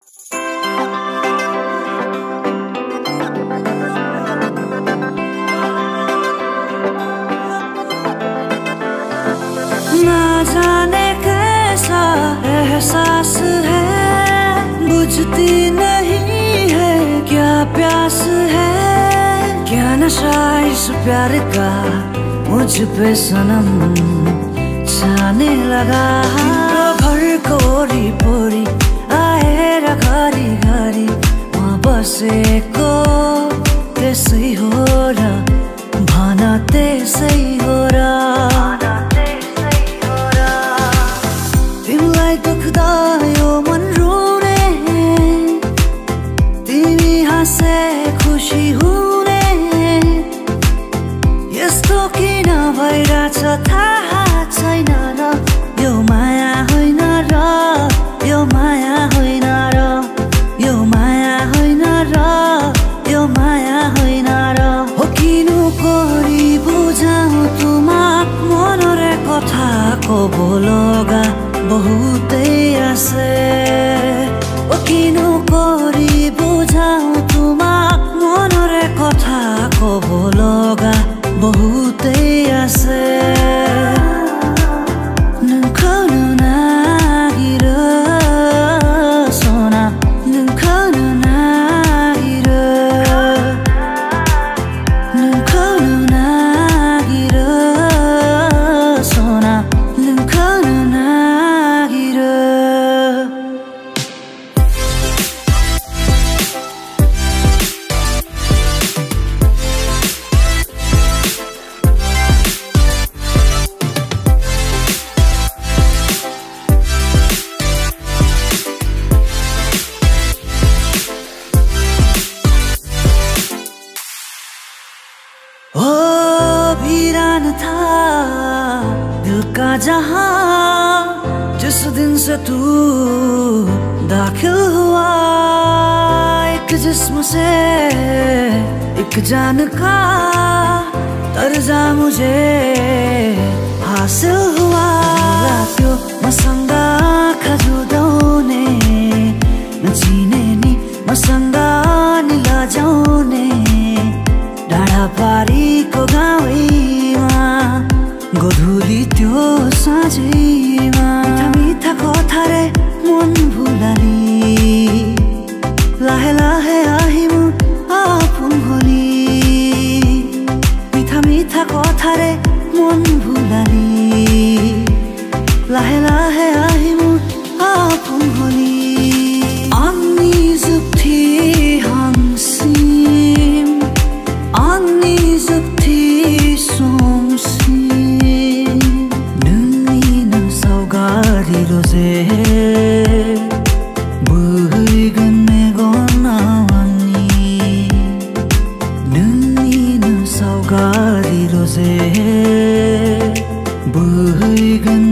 ना जाने कैसा एहसास है, बुझती नहीं है क्या प्यास है, क्या नशा इस प्यार का मुझ पे सनम छाने लगा। घर कोरी पोरी आएर घरी घरी म बसेको त्यसै हो र, भन त्यसै हो र। तिमीलाई दुख्दा यो मन रुने, तिमी हाँसे खुसी हुने, यस्तो किन भइरहेछ थाहा छैन र। यो माया होइन र, यो माया होइन र, यो माया होइन र, यो माया होइन र। हो किनु करी बुझाऊ তোমাক মনরে কথা কব লগা বহুতেই আছে। ও কিনো করি বুঝাও তোমাক মনরে কথা কব লগা বহুতেই আছে। नोंखौनो नागिरो सना, नोंखौनो नागिरो, नोंखौनो नागिरो सना, नोंखौनो नागिरो। ओ वीरान था दिल का जहां, जिस दिन से तू दाखिल हुआ एक जिस्म से एक जान का दर्जा मुझे हासिल हुआ। त्यो मसँग आँखा जुदाउने, नचिने नि मसँग नि लजाउने, डाँडा पारीको गाउँमा गोधुली त्यो साँझैमा मिठा मिठा कथा रे मन भुलाली, लाहे लाहे আহিমु आपुन होली। मिठा मिठा कथा रे मन भुलाली, लाहे लाहे আহিमु आपुन होली। आंनि जोबथि हांसिम, आंनि जोबथि समसिम, नोंनिनो सावगारि रजे बोहैगोन मेगनाव आंनि, नोंनिनो सावगारि रजे बोहैगोन